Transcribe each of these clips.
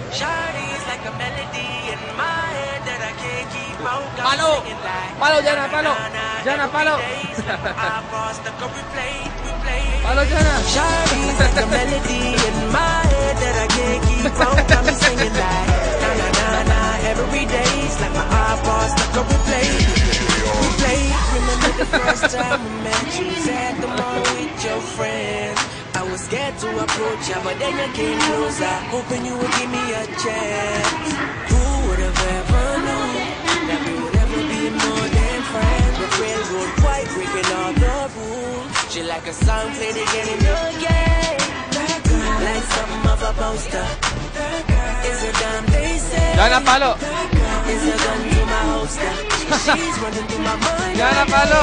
Palo, palo, Jana, palo, Jana, palo. Palo, Jana. Shawty's like a melody in my head that I can't keep on. Got me singing like na na na na every day. It's like my iPod stuck on replay. Remember the first time we met? You was at the mall with your friends. I was scared to approach you, but then you came closer, hoping you would give me a chance. Who would have ever known that we would ever be more than friends? With railroad white breaking all the rules. She like a song played again and again, like something of a poster. It's a damn they say. Jana, palo. It's a gun to my holster. She's running through my mind. Jana, palo.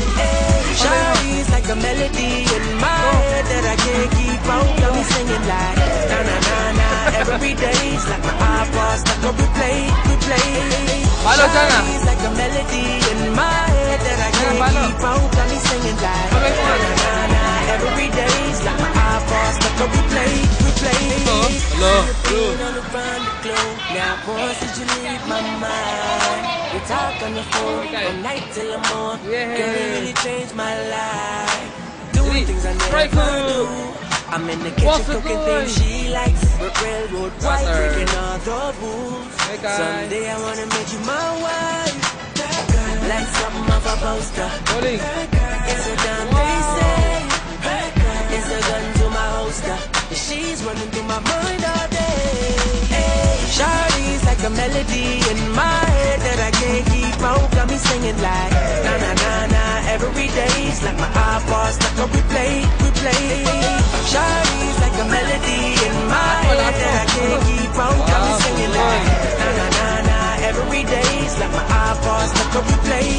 Shawty's like a melody in my head that I can't keep on. Got me singing like na na na na every day. It's like my iPod stuck on replay. Palo, Jana. Shawty's like a melody in my head that I can't keep on. Got me singing like na na na na every day. It's like my iPod stuck on replay. Hello. Around the globe. Now, once did you leave my mind? We talk on the phone from night till the morning. Yeah. Girl, it really changed my life. Doing things I never do. I'm in the kitchen cooking things she likes. Railroad white, breaking all the rules. Someday I wanna make you my wife. Like something of a poster. It's a damn they say. It's a gun to my holster. She's running through my mind all day. Shawty's like a melody in my head that I can't keep on. Got me singing like na na na na every day. It's like my iPod stuck on replay. Shawty's like a melody in my head that I can't keep on. Got me singing like na na na na every day. It's like my iPod stuck on replay.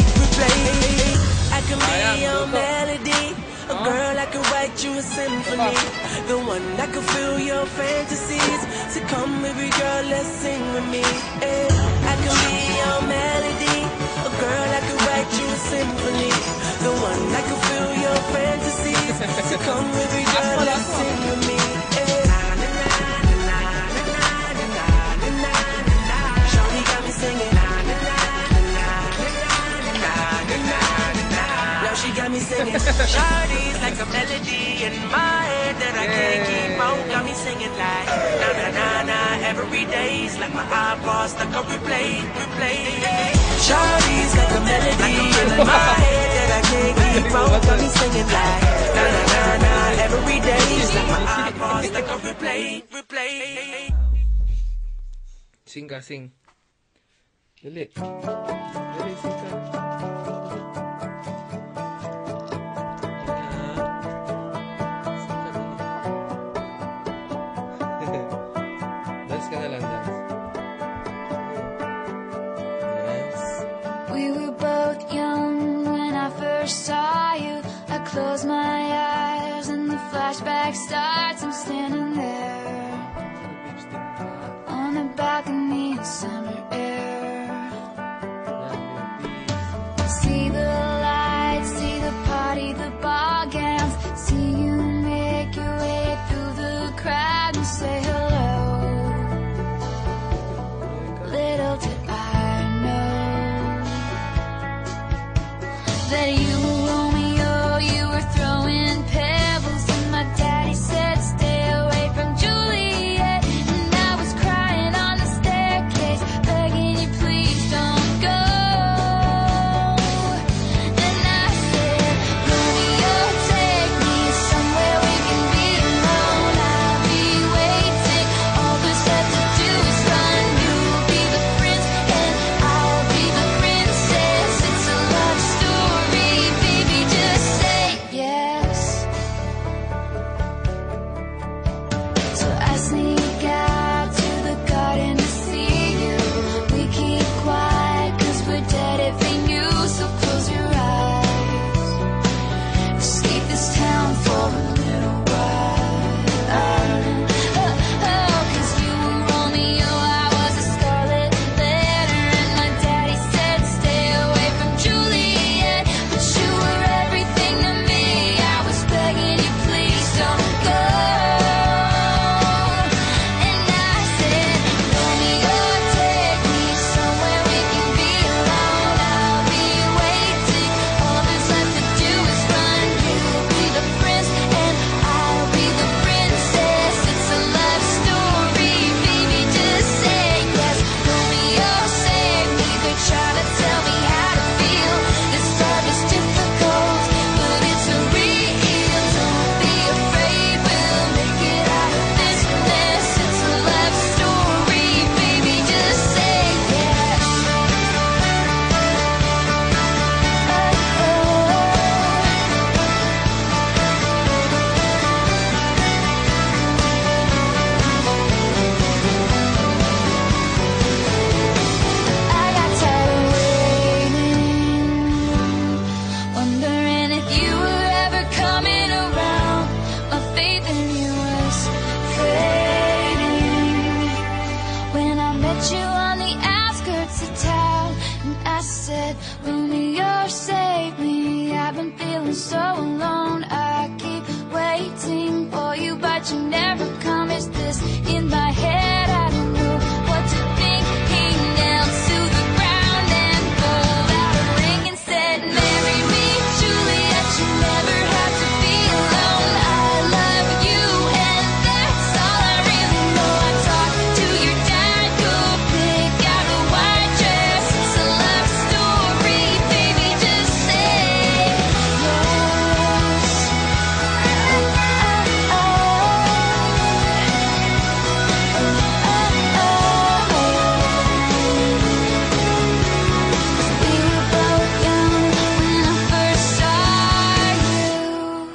I can be your melody. A girl that could write you a symphony. The one that could fill your fantasies. So come baby girl, let's sing with me. I can be your melody. A girl that could write you a symphony. The one that could fill your fantasies. So come baby girl, let's sing with me. Shawty got me singing. She got me singing. Shawty's like a melody in my head that I can't keep on. Got me singing like na na na na every day. It's like my iPod stuck on replay. Shawty's like a melody in my head that I can't keep on. Got me singing like na na na na every day. It's like my iPod stuck on replay. Sing. Dali, sing ka. We were both young when I first saw you. I close my eyes and the flashback starts. I'm standing there on the balcony in summer air. See the lights, see the party, the ball gowns. See you make your way through the crowd and say hello. Little did I know that you were Romeo, you were throwing pebbles, and my daddy said stay away from Juliet. And I was crying on the staircase, begging that you never come. Is this in my head? I don't know what to think. He knelt to the ground and pulled out a ring and said, marry me, Juliet, you never have to be alone. I love you and that's all I really know. I talked to your dad, go pick out a white dress. It's a love story, baby, just say yes. We were both young when I first saw you.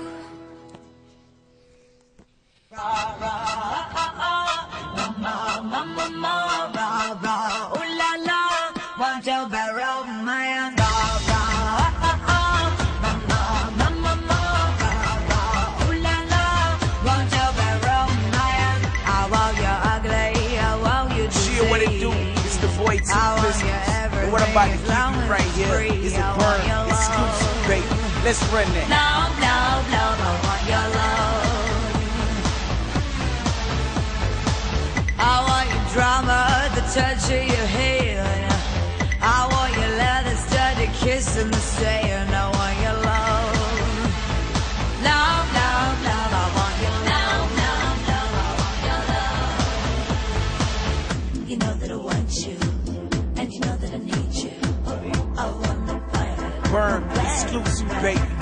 Yeah, what it do? It's the boy T Business. And what I'm about to give you right here is a burn exclusive, baby. Let's run that. Love, love, love, I want your love. I want your drama, the touch of your hand. I want your leather studded kiss and the sand. I want your love. Love, love, love, I want your love. Love, love, I want your love. You know that I want you, and you know that I need you. I want the fire. Burn exclusive, baby.